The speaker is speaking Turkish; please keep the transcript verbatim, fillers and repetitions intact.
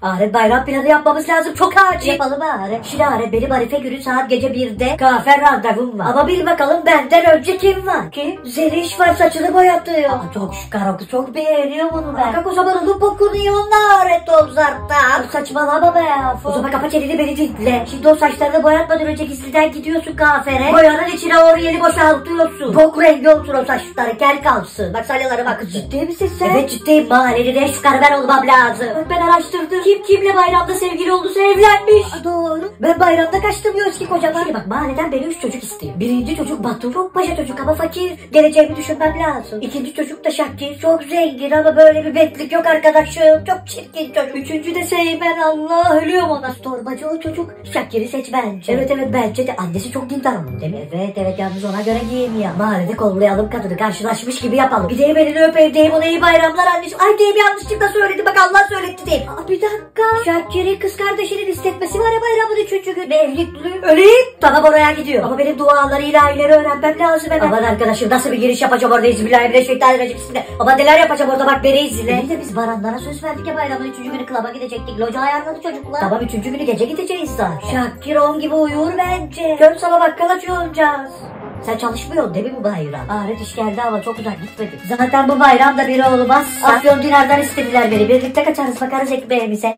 Aret bayram planı yapmamız lazım. Çok acil. Yapalım Aret. Şimdi Aret benim Arife günü saat gece birde kahve randevum var. Ama bil bakalım benden önce kim var? Kim? Zeliş var, saçını boyatıyor. Aa, çok şükür o kız çok beğeniyor bunu ben. Bak o zaman onun bokunu yiyor onunla Aret Dolzart'tan. Saçmalama be ya. O zaman kapa çeneni beni dinle. Şimdi o saçlarını boyatmadan önce gizliden gidiyorsun kahvere. Boyanın içine orayeli boşaltıyorsun. Bok rengi olsun o saçları, kel kalsın. Bak salyaları bak. Ciddi misin sen? Evet ciddiyim. Mahallenin en çıkarı ben olmam lazım. Bak ben araştırdım. Kim kimle bayramda sevgili olduysa evlenmiş. Aa, doğru. Ben bayramda kaçtırmıyoruz ki kocaman. Şimdi bak mahalleden beni üç çocuk istiyor. Birinci çocuk Batu. Çok paşa çocuk ama fakir. Geleceğimi düşünmem lazım. İkinci çocuk da Şakir. Çok zengin ama böyle bir betlik yok arkadaşım. Çok çirkin çocuk. Üçüncü de Seymen. Allah ölüyorum ona. Torbacı o çocuk. Şakir'i seç bence. Evet evet bence de. Annesi çok dindar onun değil mi? Evet evet yalnız ona göre giyeyim ya. Mahallede kollayalım kadını. Karşılaşmış gibi yapalım. Bir deyim elini öpeyim deyim ona iyi bayramlar anneciğim. Ay deyim yanlışlıkla söyledi bak Allah söyletti deyim. Aa, bir dakika. Şakir'in kız kardeşinin istetmesi var ya bayramın üçüncü gün. Evlilik öleyim. Tamam oraya gidiyor. Ama benim duaları ilahileri öğrenmem lazım hemen. Aman arkadaşım nasıl bir giriş yapacağım orada izbillahimineşşeytanirracim. Ama neler yapacağım orada bak beni izle. Bir de biz baranlara söz verdik ya bayramın üçüncü günü klaba gidecektik. Loca ayarladı çocuklar. Tamam üçüncü günü gece gideceğiz zaten. Şakir on gibi uyur bence. Gön sana bakkal açıyoracağız. Sen çalışmıyorsun değil mi bu bayram? Aret iş geldi ama çok uzak gitmedik. Zaten bu bayramda biri olmaz. Afyon Dinar'dan istediler beni. Birlikte kaçarız bakarız ekmeğimize.